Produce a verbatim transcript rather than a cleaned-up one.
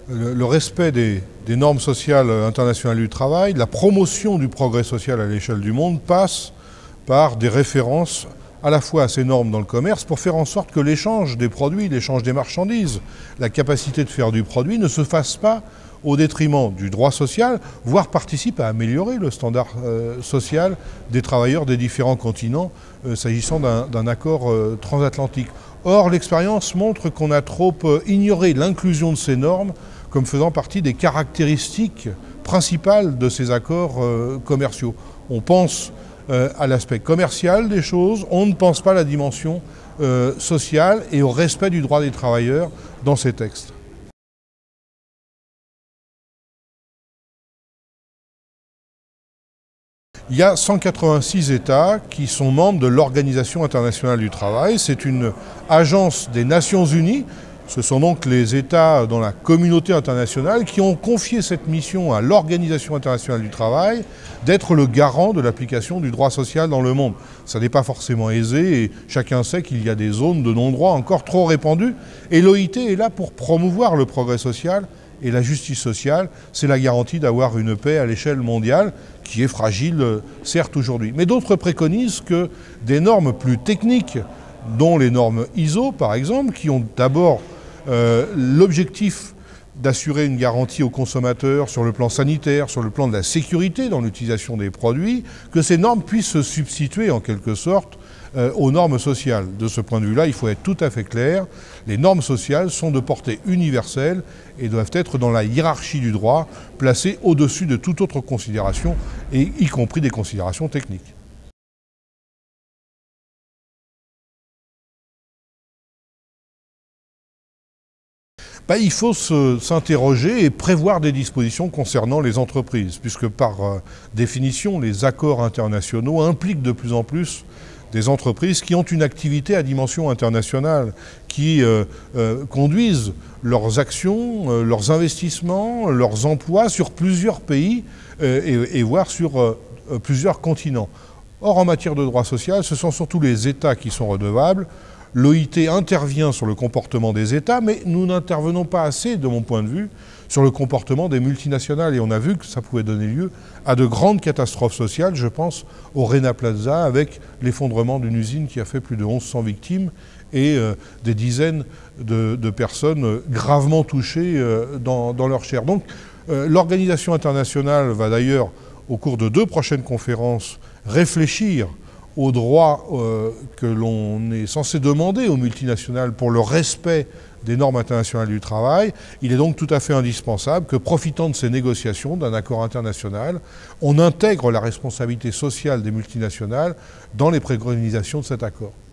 le, le respect des, des normes sociales internationales du travail, la promotion du progrès social à l'échelle du monde passe par des références à la fois à ces normes dans le commerce pour faire en sorte que l'échange des produits, l'échange des marchandises, la capacité de faire du produit ne se fasse pas au détriment du droit social, voire participe à améliorer le standard euh, social des travailleurs des différents continents, euh, s'agissant d'un accord euh, transatlantique. Or, l'expérience montre qu'on a trop euh, ignoré l'inclusion de ces normes comme faisant partie des caractéristiques principales de ces accords euh, commerciaux. On pense euh, à l'aspect commercial des choses, on ne pense pas à la dimension euh, sociale et au respect du droit des travailleurs dans ces textes. Il y a cent quatre-vingt-six États qui sont membres de l'Organisation internationale du travail. C'est une agence des Nations Unies. Ce sont donc les États dans la communauté internationale qui ont confié cette mission à l'Organisation internationale du travail d'être le garant de l'application du droit social dans le monde. Ça n'est pas forcément aisé et chacun sait qu'il y a des zones de non-droit encore trop répandues. Et l'O I T est là pour promouvoir le progrès social et la justice sociale. C'est la garantie d'avoir une paix à l'échelle mondiale qui est fragile, certes, aujourd'hui. Mais d'autres préconisent que des normes plus techniques, dont les normes I S O, par exemple, qui ont d'abord euh, l'objectif d'assurer une garantie aux consommateurs sur le plan sanitaire, sur le plan de la sécurité dans l'utilisation des produits, que ces normes puissent se substituer en quelque sorte euh, aux normes sociales. De ce point de vue-là, il faut être tout à fait clair, les normes sociales sont de portée universelle et doivent être dans la hiérarchie du droit, placées au-dessus de toute autre considération, et y compris des considérations techniques. Ben, il faut s'interroger et prévoir des dispositions concernant les entreprises, puisque par euh, définition, les accords internationaux impliquent de plus en plus des entreprises qui ont une activité à dimension internationale, qui euh, euh, conduisent leurs actions, euh, leurs investissements, leurs emplois sur plusieurs pays euh, et, et voire sur euh, plusieurs continents. Or, en matière de droit social, ce sont surtout les États qui sont redevables. L'O I T intervient sur le comportement des États, mais nous n'intervenons pas assez, de mon point de vue, sur le comportement des multinationales. Et on a vu que ça pouvait donner lieu à de grandes catastrophes sociales. Je pense au Rana Plaza, avec l'effondrement d'une usine qui a fait plus de mille cent victimes et euh, des dizaines de, de personnes gravement touchées euh, dans, dans leur chair. Donc, euh, l'organisation internationale va d'ailleurs, au cours de deux prochaines conférences, réfléchir aux droits euh, que l'on est censé demander aux multinationales pour le respect des normes internationales du travail. Il est donc tout à fait indispensable que, profitant de ces négociations d'un accord international, on intègre la responsabilité sociale des multinationales dans les préconisations de cet accord.